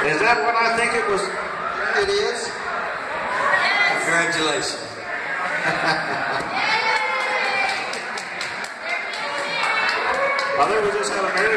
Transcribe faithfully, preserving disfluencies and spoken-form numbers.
Is that what I think it was? It is. Congratulations. I think we just had a marriage.